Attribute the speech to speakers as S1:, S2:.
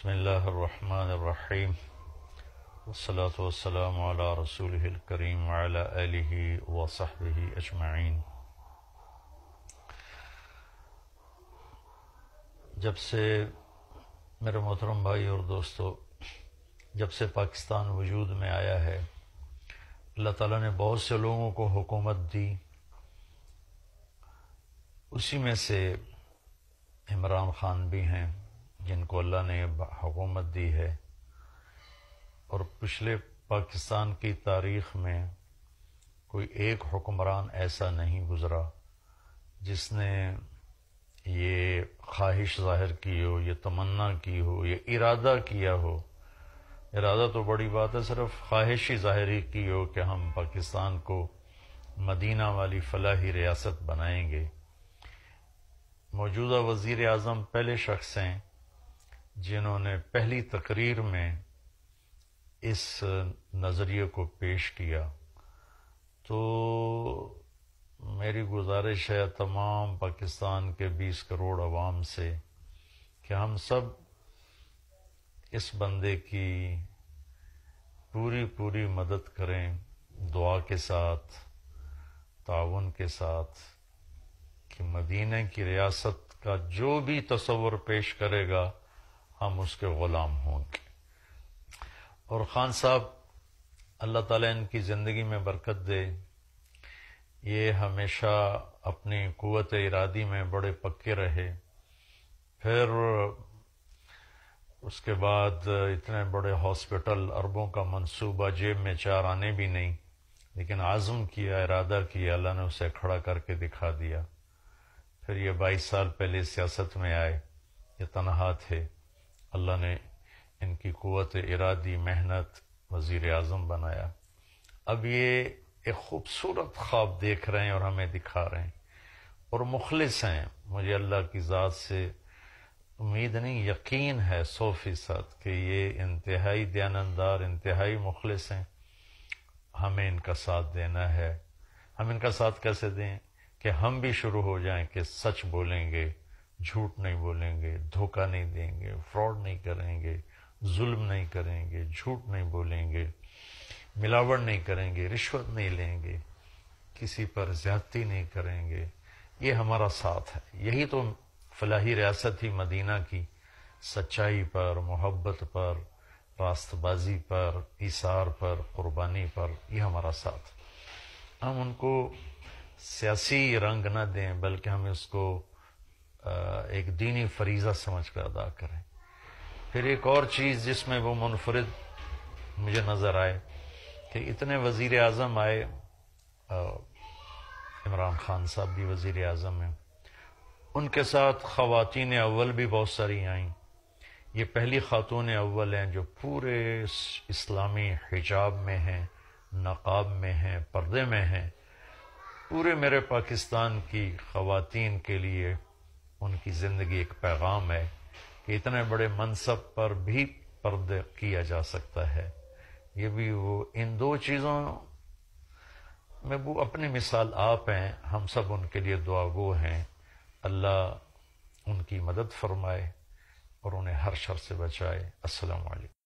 S1: بسم اللہ الرحمن الرحیم والصلاة والسلام علی رسولہ الکریم وعلی آلہ وصحبہ اجمعین۔ جب سے میرے محترم بھائی اور دوستو، جب سے پاکستان وجود میں آیا ہے، اللہ تعالیٰ نے بہت سے لوگوں کو حکومت دی۔ اسی میں سے عمران خان بھی ہیں جن کو اللہ نے حکومت دی ہے، اور پچھلے پاکستان کی تاریخ میں کوئی ایک حکمران ایسا نہیں گزرا جس نے یہ خواہش ظاہر کی ہو، یہ تمنا کی ہو، یہ ارادہ کیا ہو۔ ارادہ تو بڑی بات ہے، صرف خواہش ہی ظاہری کی ہو کہ ہم پاکستان کو مدینہ والی فلاحی ریاست بنائیں گے۔ موجودہ وزیر اعظم پہلے شخص ہیں جنہوں نے پہلی تقریر میں اس نظریے کو پیش کیا۔ تو میری گزارش ہے تمام پاکستان کے 20 کروڑ عوام سے کہ ہم سب اس بندے کی پوری مدد کریں، دعا کے ساتھ، تعاون کے ساتھ، کہ مدینہ کی ریاست کا جو بھی تصور پیش کرے گا ہم اس کے غلام ہوں گے۔ اور خان صاحب، اللہ تعالیٰ ان کی زندگی میں برکت دے، یہ ہمیشہ اپنی قوت ارادی میں بڑے پکے رہے۔ پھر اس کے بعد اتنے بڑے ہاسپٹل، اربوں کا منصوبہ، جیب میں 4 آنے بھی نہیں، لیکن عزم کیا، ارادہ کیا، اللہ نے اسے کھڑا کر کے دکھا دیا۔ پھر یہ 22 سال پہلے سیاست میں آئے، یہ تنہا تھے، اللہ نے ان کی قوت ارادی، محنت، وزیر اعظم بنایا۔ اب یہ ایک خوبصورت خواب دیکھ رہے ہیں اور ہمیں دکھا رہے ہیں، اور مخلص ہیں۔ مجھے اللہ کی ذات سے امید نہیں، یقین ہے 100% کہ یہ انتہائی دیانتدار، انتہائی مخلص ہیں۔ ہمیں ان کا ساتھ دینا ہے۔ ہم ان کا ساتھ کیسے دیں؟ کہ ہم بھی شروع ہو جائیں کہ سچ بولیں گے، جھوٹ نہیں بولیں گے، دھوکہ نہیں دیں گے، فراڈ نہیں کریں گے، ظلم نہیں کریں گے، جھوٹ نہیں بولیں گے، ملاوٹ نہیں کریں گے، رشوت نہیں لیں گے، کسی پر زیادتی نہیں کریں گے۔ یہ ہمارا ساتھ ہے۔ یہی تو فلاحی ریاست ہی مدینہ کی، سچائی پر، محبت پر، راست بازی پر، ایثار پر، قربانی پر، یہ ہمارا ساتھ۔ ہم ان کو سیاسی رنگ نہ دیں، بلکہ ہم اس کو ایک دینی فریضہ سمجھ کر ادا کریں۔ پھر ایک اور چیز جس میں وہ منفرد مجھے نظر آئے کہ اتنے وزیر اعظم آئے، عمران خان صاحب بھی وزیر اعظم ہیں، ان کے ساتھ خواتین اول بھی بہت ساری آئیں۔ یہ پہلی خاتون اول ہیں جو پورے اسلامی حجاب میں ہیں، نقاب میں ہیں، پردے میں ہیں۔ پورے میرے پاکستان کی خواتین کے لیے ان کی زندگی ایک پیغام ہے کہ اتنے بڑے منصب پر بھی پردہ کیا جا سکتا ہے۔ یہ بھی وہ ان 2 چیزوں میں وہ اپنی مثال آپ ہیں، ہم سب ان کے لیے دعا گو ہیں۔ اللہ ان کی مدد فرمائے اور انہیں ہر شر سے بچائے۔ السلام علیکم۔